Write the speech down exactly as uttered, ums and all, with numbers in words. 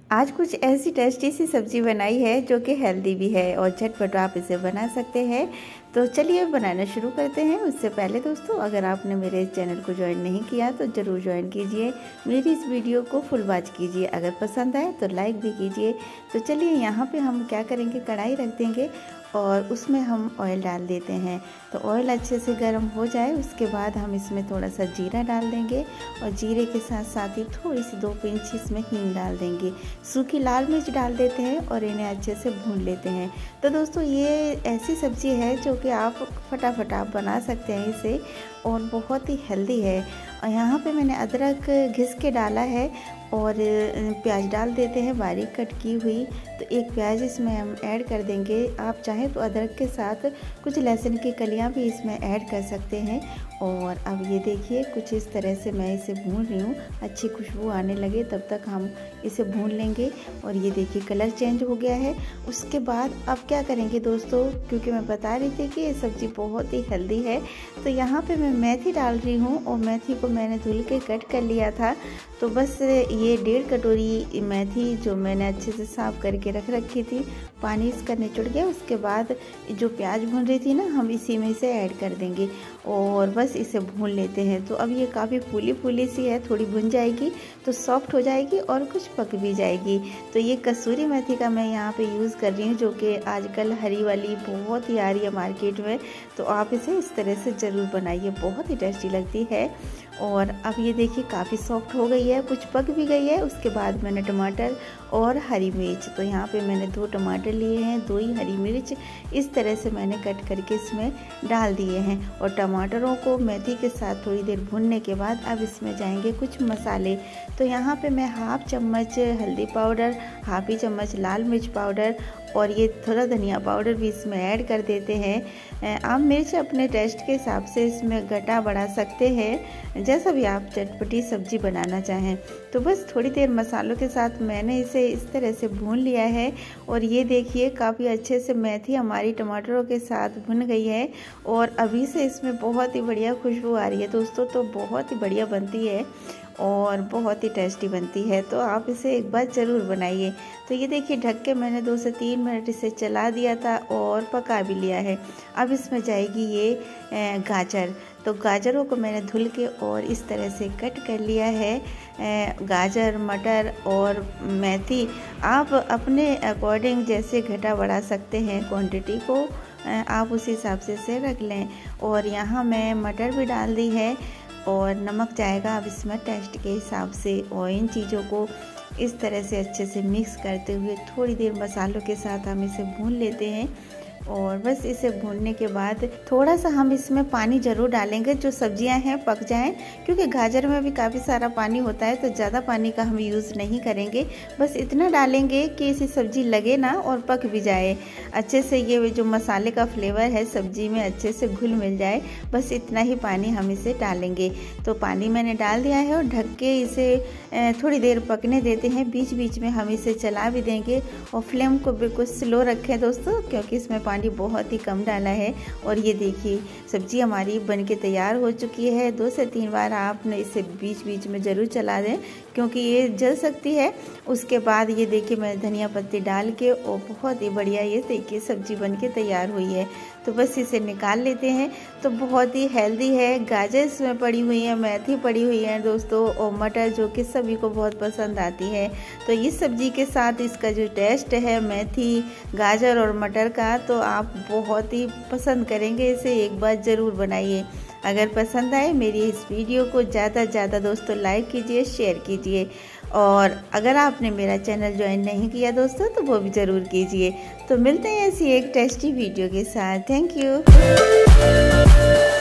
आज कुछ ऐसी टेस्टी सी सब्ज़ी बनाई है जो कि हेल्दी भी है और झटपट आप इसे बना सकते हैं। तो चलिए बनाना शुरू करते हैं। उससे पहले दोस्तों, अगर आपने मेरे इस चैनल को ज्वाइन नहीं किया तो ज़रूर ज्वाइन कीजिए। मेरी इस वीडियो को फुल वॉच कीजिए, अगर पसंद आए तो लाइक भी कीजिए। तो चलिए यहाँ पे हम क्या करेंगे, कढ़ाई रख देंगे और उसमें हम ऑयल डाल देते हैं। तो ऑयल अच्छे से गर्म हो जाए उसके बाद हम इसमें थोड़ा सा जीरा डाल देंगे और जीरे के साथ साथ ही थोड़ी सी दो पिंच इसमें हींग डाल देंगे। सूखी लाल मिर्च डाल देते हैं और इन्हें अच्छे से भून लेते हैं। तो दोस्तों ये ऐसी सब्ज़ी है जो कि आप फटाफट आप बना सकते हैं इसे, और बहुत ही हेल्दी है। और यहाँ पे मैंने अदरक घिस के डाला है और प्याज डाल देते हैं बारीक कट की हुई। तो एक प्याज इसमें हम ऐड कर देंगे। आप चाहें तो अदरक के साथ कुछ लहसुन की कलियां भी इसमें ऐड कर सकते हैं। और अब ये देखिए कुछ इस तरह से मैं इसे भून रही हूँ, अच्छी खुशबू आने लगे तब तक हम इसे भून लेंगे। और ये देखिए कलर चेंज हो गया है। उसके बाद अब क्या करेंगे दोस्तों, क्योंकि मैं बता रही थी कि ये सब्ज़ी बहुत ही हेल्दी है, तो यहाँ पे मैं मेथी डाल रही हूँ और मेथी को मैंने धुल के कट कर लिया था। तो बस ये डेढ़ कटोरी मेथी जो मैंने अच्छे से साफ़ करके रख रखी थी, पानी इसका निचुड़ गया। उसके बाद जो प्याज भून रही थी ना, हम इसी में इसे ऐड कर देंगे और बस इसे भून लेते हैं। तो अब ये काफ़ी फूली फूली सी है, थोड़ी भुन जाएगी तो सॉफ्ट हो जाएगी और कुछ पक भी जाएगी। तो ये कसूरी मेथी का मैं यहाँ पे यूज़ कर रही हूँ, जो कि आजकल हरी वाली बहुत ही आ रही है मार्केट में। तो आप इसे इस तरह से ज़रूर बनाइए, बहुत ही टेस्टी लगती है। और अब ये देखिए काफ़ी सॉफ्ट हो गई है, कुछ पक भी गई है। उसके बाद मैंने टमाटर और हरी मिर्च, तो यहाँ पे मैंने दो टमाटर लिए हैं, दो ही हरी मिर्च इस तरह से मैंने कट करके इसमें डाल दिए हैं। और टमाटरों को मेथी के साथ थोड़ी देर भूनने के बाद अब इसमें जाएंगे कुछ मसाले। तो यहाँ पे मैं हाफ चम्मच हल्दी पाउडर, हाफ ही चम्मच लाल मिर्च पाउडर और ये थोड़ा धनिया पाउडर भी इसमें ऐड कर देते हैं। आप मिर्च अपने टेस्ट के हिसाब से इसमें घटा बढ़ा सकते हैं, जैसा भी आप चटपटी सब्जी बनाना चाहें। तो बस थोड़ी देर मसालों के साथ मैंने इसे इस तरह से भून लिया है। और ये देखिए काफ़ी अच्छे से मेथी हमारी टमाटरों के साथ भुन गई है और अभी से इसमें बहुत ही बढ़िया खुशबू आ रही है दोस्तों। तो बहुत ही बढ़िया बनती है और बहुत ही टेस्टी बनती है, तो आप इसे एक बार ज़रूर बनाइए। तो ये देखिए ढक के मैंने दो से तीन मिनट इसे चला दिया था और पका भी लिया है। अब इसमें जाएगी ये गाजर। तो गाजरों को मैंने धुल के और इस तरह से कट कर लिया है। गाजर, मटर और मेथी आप अपने अकॉर्डिंग जैसे घटा बढ़ा सकते हैं, क्वांटिटी को आप उस हिसाब से इसे रख लें। और यहाँ मैं मटर भी डाल दी है और नमक जाएगा अब इसमें टेस्ट के हिसाब से। और इन चीज़ों को इस तरह से अच्छे से मिक्स करते हुए थोड़ी देर मसालों के साथ हम इसे भून लेते हैं। और बस इसे भूनने के बाद थोड़ा सा हम इसमें पानी ज़रूर डालेंगे, जो सब्जियां हैं पक जाएं, क्योंकि गाजर में भी काफ़ी सारा पानी होता है। तो ज़्यादा पानी का हम यूज़ नहीं करेंगे, बस इतना डालेंगे कि इसे सब्जी लगे ना और पक भी जाए अच्छे से। ये जो मसाले का फ्लेवर है सब्जी में अच्छे से घुल मिल जाए, बस इतना ही पानी हम इसे डालेंगे। तो पानी मैंने डाल दिया है और ढक के इसे थोड़ी देर पकने देते हैं। बीच बीच में हम इसे चला भी देंगे और फ्लेम को बिल्कुल स्लो रखें दोस्तों, क्योंकि इसमें पानी बहुत ही कम डाला है। और ये देखिए सब्जी हमारी बनके तैयार हो चुकी है। दो से तीन बार आपने इसे बीच बीच में ज़रूर चला दें, क्योंकि ये जल सकती है। उसके बाद ये देखिए मैं धनिया पत्ती डाल के और बहुत ही बढ़िया ये देखिए सब्जी बनके तैयार हुई है। तो बस इसे निकाल लेते हैं। तो बहुत ही हेल्दी है, गाजर इसमें पड़ी हुई है, मेथी पड़ी हुई है दोस्तों, और मटर जो कि सभी को बहुत पसंद आती है। तो इस सब्जी के साथ इसका जो टेस्ट है मेथी, गाजर और मटर का, तो आप बहुत ही पसंद करेंगे। इसे एक बार ज़रूर बनाइए। अगर पसंद आए मेरी इस वीडियो को ज़्यादा से ज़्यादा दोस्तों लाइक कीजिए, शेयर कीजिए। और अगर आपने मेरा चैनल ज्वाइन नहीं किया दोस्तों तो वो भी ज़रूर कीजिए। तो मिलते हैं ऐसी एक टेस्टी वीडियो के साथ। Thank you.